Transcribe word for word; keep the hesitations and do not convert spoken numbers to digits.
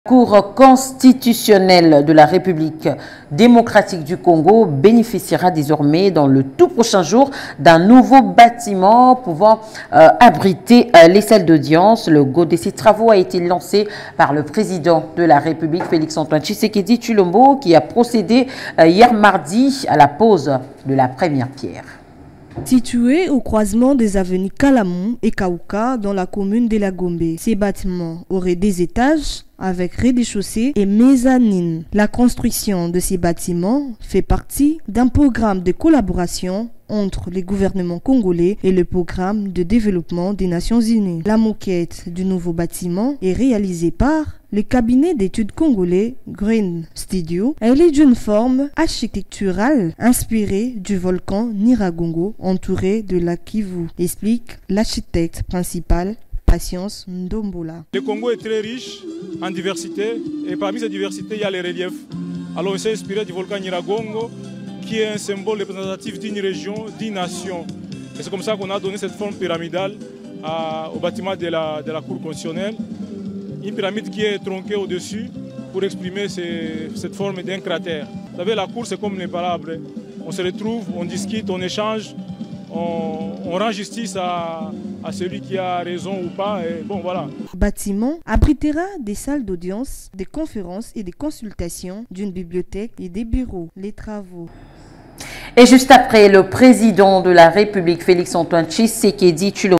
La Cour constitutionnelle de la République démocratique du Congo bénéficiera désormais dans le tout prochain jour d'un nouveau bâtiment pouvant euh, abriter euh, les salles d'audience. Le go de ces travaux a été lancé par le président de la République, Félix-Antoine Tshisekedi Tshilombo, qui a procédé euh, hier mardi à la pose de la première pierre. Situé au croisement des avenues Kalamon et Kauka dans la commune de la Gombe, ces bâtiments auraient des étages avec rez-de-chaussée et mezzanine. La construction de ces bâtiments fait partie d'un programme de collaboration entre les gouvernements congolais et le programme de développement des Nations Unies. La moquette du nouveau bâtiment est réalisée par le cabinet d'études congolais Green Studio. Elle est d'une forme architecturale inspirée du volcan Nyiragongo entouré de la Kivu, explique l'architecte principal Patience Ndombola. Le Congo est très riche en diversité et parmi ces diversités, il y a les reliefs. Alors on s'est inspiré du volcan Nyiragongo qui est un symbole représentatif d'une région, d'une nation. Et c'est comme ça qu'on a donné cette forme pyramidale à, au bâtiment de la, de la Cour constitutionnelle. Une pyramide qui est tronquée au-dessus pour exprimer ces, cette forme d'un cratère. Vous savez, la Cour c'est comme les palabres. On se retrouve, on discute, on échange, on, on rend justice à, à celui qui a raison ou pas. Et bon, voilà. Le bâtiment abritera des salles d'audience, des conférences et des consultations, d'une bibliothèque et des bureaux. Les travaux. Et juste après, le président de la République, Félix-Antoine Tshisekedi Tshilombo,